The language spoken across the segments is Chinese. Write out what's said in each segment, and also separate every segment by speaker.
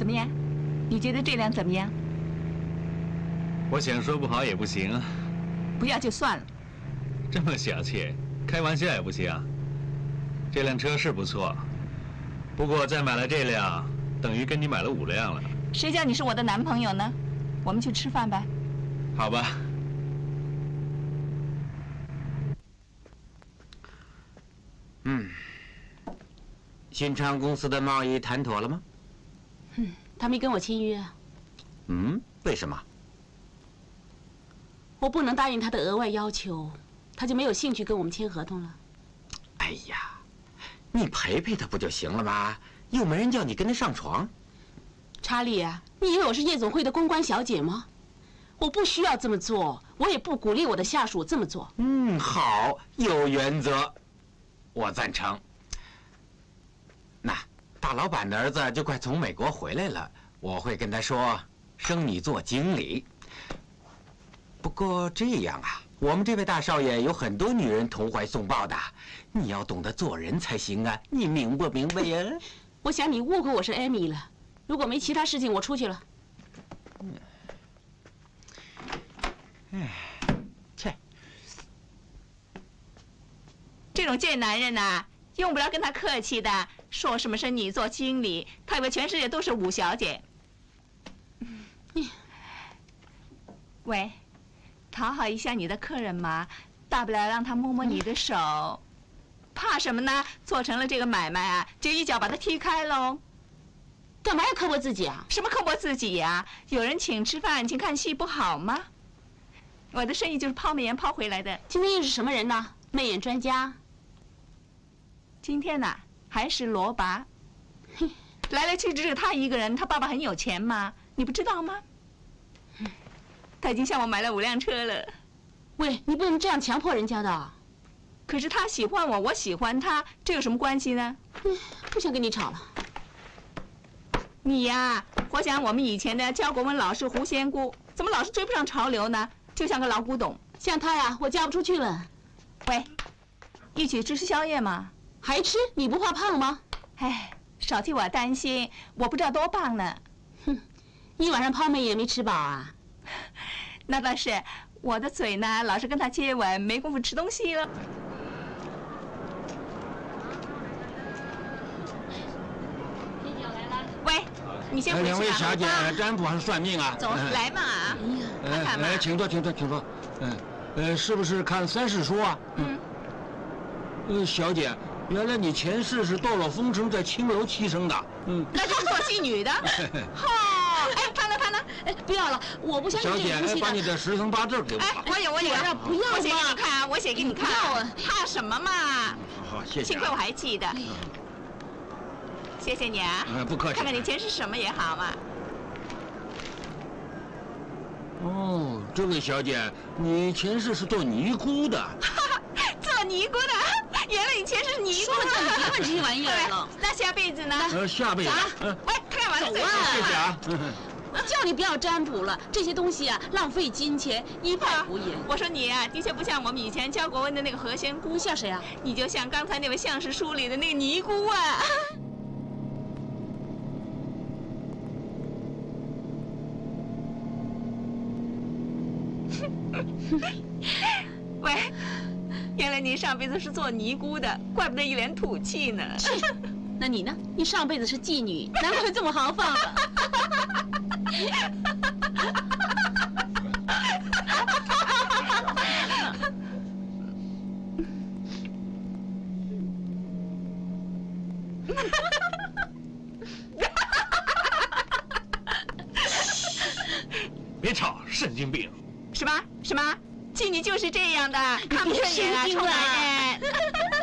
Speaker 1: 么样？你觉得这辆怎么样？
Speaker 2: 我想说不好也不行啊。
Speaker 1: 不要就算了。
Speaker 2: 这么小气，开玩笑也不行啊。这辆车是不错，不过再买了这辆，等于跟你买了5辆了。
Speaker 1: 谁叫你是我的男朋友呢？我们去吃饭吧。
Speaker 2: 好吧。
Speaker 3: 新昌公司的贸易谈妥了吗？
Speaker 4: 他没跟我签约。
Speaker 3: 为什么？
Speaker 4: 我不能答应他的额外要求，他就没有兴趣跟我们签合同了。
Speaker 3: 哎呀，你陪陪他不就行了吗？又没人叫你跟他上床。
Speaker 4: 查理啊，你以为我是夜总会的公关小姐吗？我不需要这么做，我也不鼓励我的下属这么做。
Speaker 3: 好，有原则，我赞成。那大老板的儿子就快从美国回来了，我会跟他说，升你做经理。不过这样啊，我们这位大少爷有很多女人投怀送抱的，你要懂得做人才行啊，你明不明白呀？
Speaker 4: 我想你误会我是艾米了。如果没其他事情，我出去了。
Speaker 3: 切，
Speaker 1: 这种贱男人呐，用不着跟他客气的，说什么是你做经理，他以为全世界都是武小姐。喂，讨好一下你的客人嘛，大不了让他摸摸你的手，怕什么呢？做成了这个买卖啊，就一脚把他踢开喽。
Speaker 4: 干嘛要刻薄自己啊？
Speaker 1: 什么刻薄自己呀？有人请吃饭，请看戏不好吗？我的生意就是抛媚眼抛回来的。
Speaker 4: 今天又是什么人呢？媚眼专家。
Speaker 1: 今天呐，还是罗拔。来来去去只有他一个人，他爸爸很有钱嘛，你不知道吗？他已经向我买了5辆车了。
Speaker 4: 喂，你不能这样强迫人家的。
Speaker 1: 可是他喜欢我，我喜欢他，这有什么关系呢？
Speaker 4: 不想跟你吵了。
Speaker 1: 你呀，活像我们以前的教国文老师胡仙姑，怎么老是追不上潮流呢？就像个老古董。
Speaker 4: 像他呀，我嫁不出去了。
Speaker 1: 喂，一起吃宵夜吗？
Speaker 4: 还吃？你不怕胖吗？
Speaker 1: 哎，少替我担心，我不知道多胖呢。
Speaker 4: 一晚上泡面也没吃饱啊？
Speaker 1: 那倒是，我的嘴呢，老是跟他接吻，没工夫吃东西了。喂，你先回去吧。
Speaker 5: 2位小姐，占卜还是算命啊？
Speaker 1: 走，来嘛。看看嘛。
Speaker 5: 请坐，请坐，请坐。是不是看3世书啊？小姐，原来你前世是斗罗风尘在青楼栖生的。
Speaker 1: 那就是做妓女的。好，哎，潘了。
Speaker 4: 哎，不要了，我不相信
Speaker 5: 小姐，把你的10层8字给我。
Speaker 1: 哎，我有，
Speaker 4: 不要嘛！
Speaker 1: 我写给你看啊，我写给你看。怕什么嘛？
Speaker 5: 好，谢谢。
Speaker 1: 幸亏我还记得。谢谢你啊。
Speaker 5: 不客气。
Speaker 1: 看看你前世什么也好嘛。
Speaker 5: 哦，这位小姐，你前世是做尼姑的。
Speaker 1: 做尼姑的，原来你前世是尼姑。
Speaker 4: 说了叫你别问这些玩意儿了。
Speaker 1: 那下辈子呢？
Speaker 5: 下辈子。
Speaker 1: 喂，看完了。
Speaker 4: 走啊！
Speaker 5: 谢谢啊。
Speaker 4: 叫你不要占卜了，这些东西啊，浪费金钱，一派胡言。
Speaker 1: 我说你啊，的确不像我们以前教国文的那个何仙姑。
Speaker 4: 像谁啊？
Speaker 1: 你就像刚才那位相士书里的那个尼姑啊。喂，原来你上辈子是做尼姑的，怪不得一脸土气呢。
Speaker 4: 那你呢？你上辈子是妓女，难怪会这么豪放了。
Speaker 2: 别吵，神经病！
Speaker 1: 什么？妓女就是这样的，看不顺眼啊，臭男人！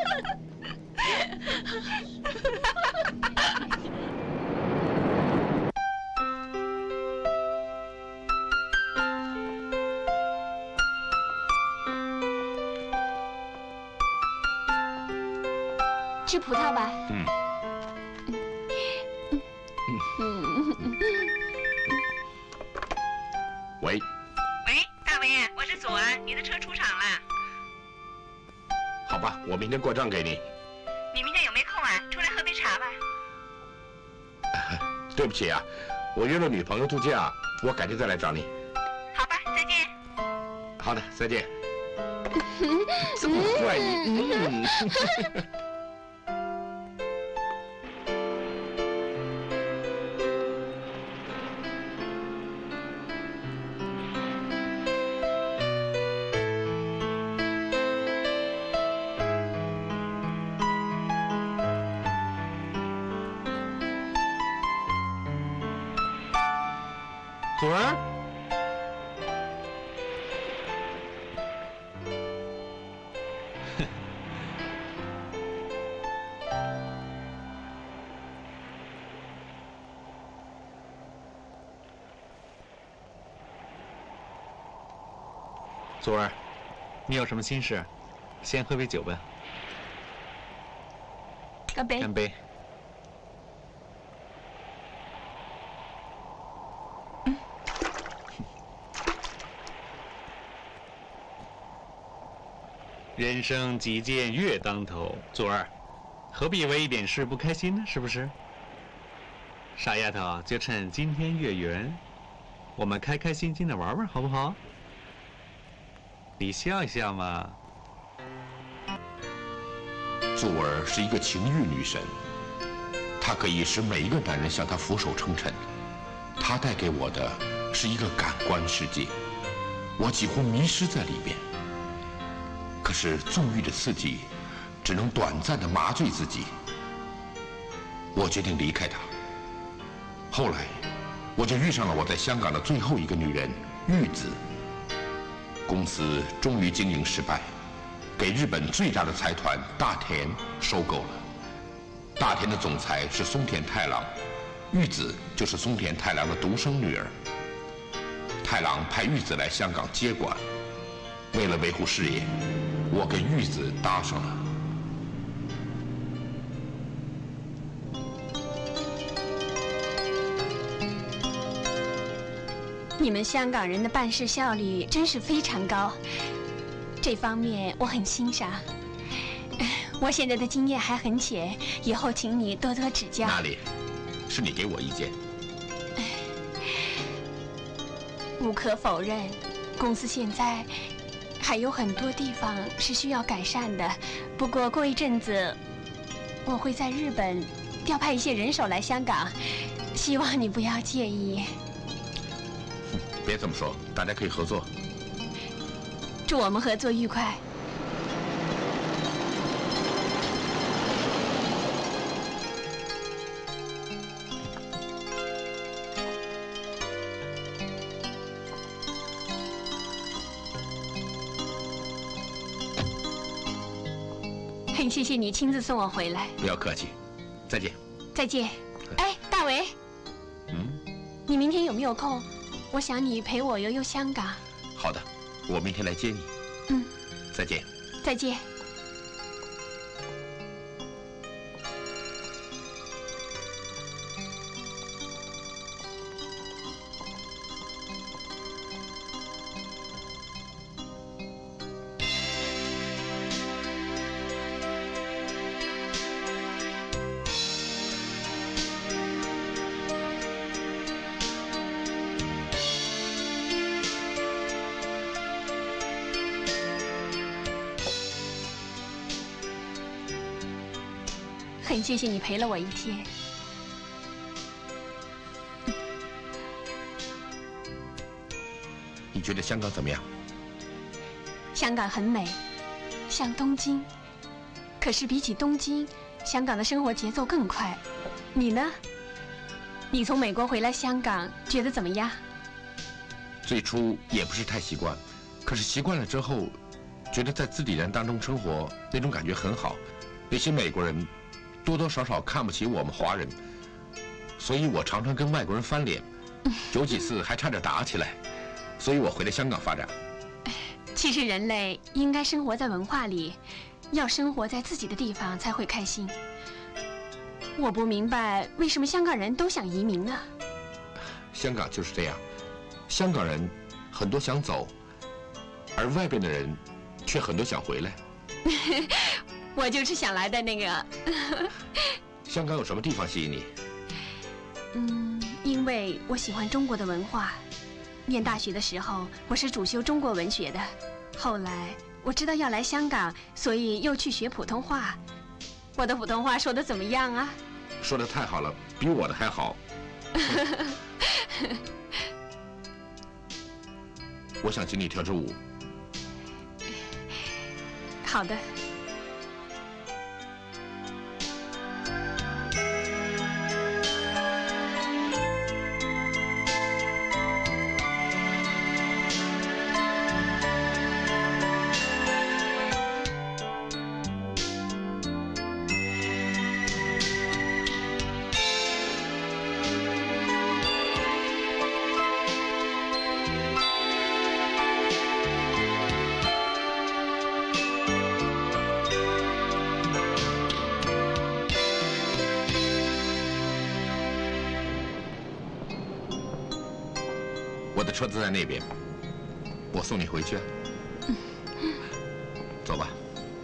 Speaker 1: 吃葡萄吧。
Speaker 2: 喂，
Speaker 1: 大伟，我是祖安，你的车出厂了。
Speaker 2: 好吧，我明天过账给你。
Speaker 1: 你明天有没空啊？出来喝杯茶吧。
Speaker 2: 对不起啊，
Speaker 6: 我约了女朋友度假，我改天再来找你。
Speaker 1: 好吧，再见。
Speaker 6: 好的，再见。这么坏你，
Speaker 5: 祖儿，
Speaker 2: 祖儿，你有什么心事？先喝杯酒吧。
Speaker 1: 干杯！
Speaker 2: 干杯！人生几件月当头，祖儿，何必为一点事不开心呢？是不是？傻丫头，就趁今天月圆，我们开开心心的玩玩，好不好？你笑一笑嘛。
Speaker 6: 祖儿是一个情欲女神，她可以使每一个男人向她俯首称臣。她带给我的是一个感官世界，我几乎迷失在里面。可是纵欲的刺激，只能短暂的麻醉自己。我决定离开她。后来，我就遇上了我在香港的最后一个女人玉子。公司终于经营失败，给日本最大的财团大田收购了。大田的总裁是松田太郎，玉子就是松田太郎的独生女儿。太郎派玉子来香港接管，为了维护事业，我跟玉子搭上了。
Speaker 7: 你们香港人的办事效率真是非常高，这方面我很欣赏。我现在的经验还很浅，以后请你多多指教。
Speaker 6: 哪里？是你给我意见。
Speaker 7: 无可否认，公司现在还有很多地方是需要改善的。不过过一阵子，我会在日本调派一些人手来香港，希望你不要介意。
Speaker 6: 别这么说，大家可以合作。
Speaker 7: 祝我们合作愉快。很谢谢你亲自送我回来。
Speaker 6: 不要客气，再见。
Speaker 7: 再见。哎，大为，你明天有没有空？我想你陪我游游香港。
Speaker 6: 好的，我明天来接你。再见。
Speaker 7: 再见。很谢谢你陪了我一天。
Speaker 6: 你觉得香港怎么样？
Speaker 7: 香港很美，像东京。可是比起东京，香港的生活节奏更快。你呢？你从美国回来香港，觉得怎么样？
Speaker 6: 最初也不是太习惯，可是习惯了之后，觉得在自己人当中生活那种感觉很好。那些美国人多多少少看不起我们华人，所以我常常跟外国人翻脸，有几次还差点打起来，所以我回了香港发展。
Speaker 7: 其实人类应该生活在文化里，要生活在自己的地方才会开心。我不明白为什么香港人都想移民呢？
Speaker 6: 香港就是这样，香港人很多想走，而外边的人却很多想回来。
Speaker 7: 我就是想来的那个。
Speaker 6: 香港有什么地方吸引你？
Speaker 7: 因为我喜欢中国的文化。念大学的时候，我是主修中国文学的。后来我知道要来香港，所以又去学普通话。我的普通话说得怎么样啊？
Speaker 6: 说得太好了，比我的还好。我想请你跳支舞。
Speaker 7: 好的。
Speaker 6: 我的车子在那边，我送你回去啊。走吧。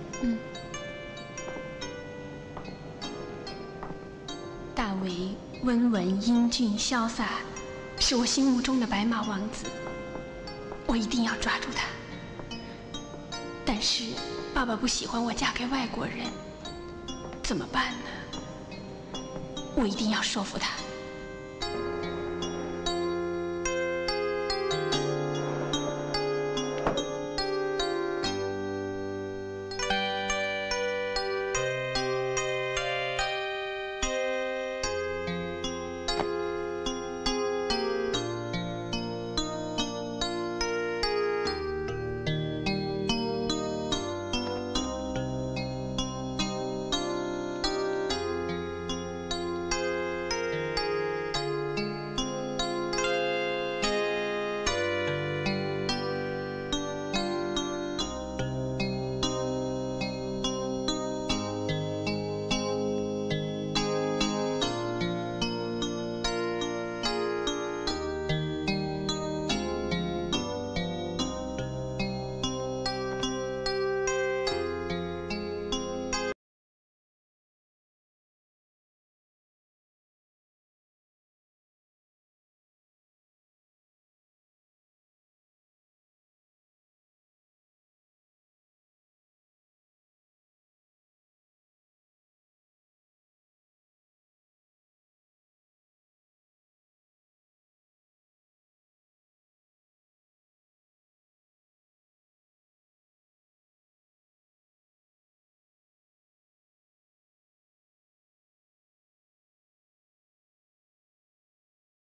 Speaker 7: 大为温文英俊潇洒，是我心目中的白马王子，我一定要抓住他。但是爸爸不喜欢我嫁给外国人，怎么办呢？我一定要说服他。